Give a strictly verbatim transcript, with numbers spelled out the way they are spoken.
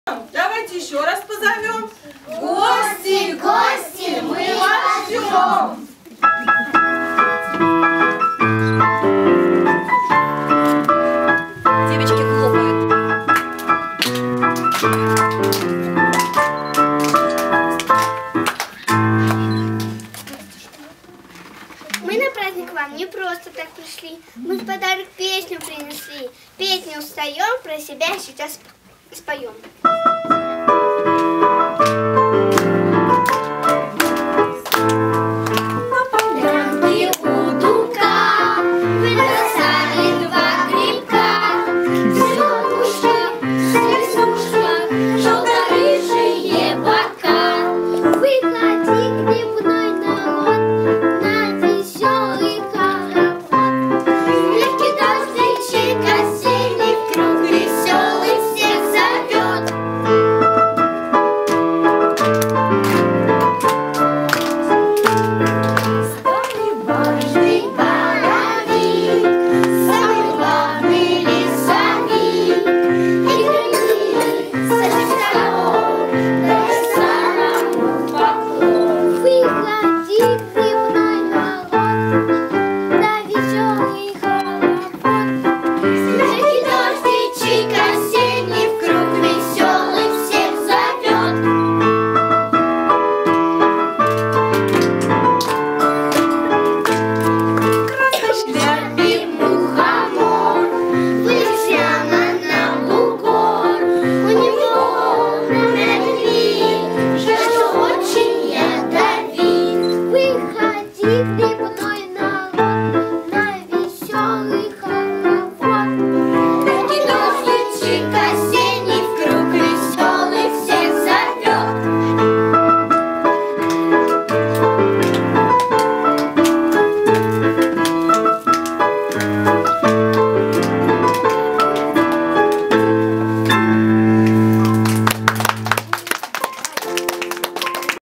Давайте еще раз позовем. Гости, гости, мы вас ждем. Девочки хлопают. Мы на праздник к вам не просто так пришли. Мы в подарок песню принесли. Петь не устаем, про себя сейчас споем.